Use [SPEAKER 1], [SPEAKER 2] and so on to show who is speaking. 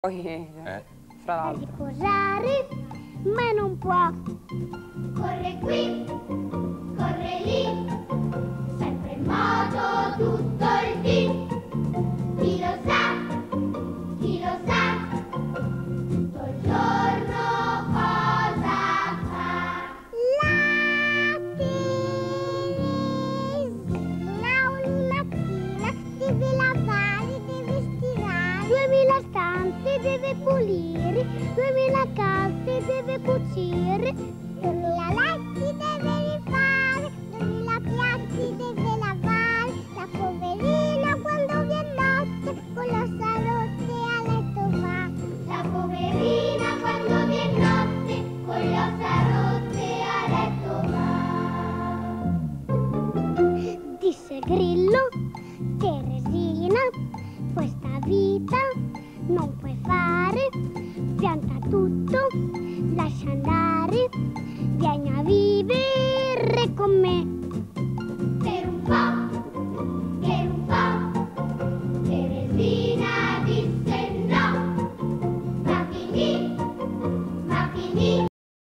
[SPEAKER 1] Poi, fra l'altro.
[SPEAKER 2] Riposare, ma non può.
[SPEAKER 3] Corre qui, corre lì, sempre in moto tutto il dì. Chi lo sa, tutto il giorno cosa fa?
[SPEAKER 2] Una mattina deve lavare, deve stirare, 2000 stanze deve pulire, 2000 calze deve cucire, 2000 letti deve rifare, 2000 piatti deve lavare. La poverina quando viene notte con l'ossa rotte a letto va.
[SPEAKER 3] La poverina quando viene notte con le ossa rotte a letto va.
[SPEAKER 2] Disse Grillo: Teresina, questa vita non puoi fare, pianta tutto, lascia andare.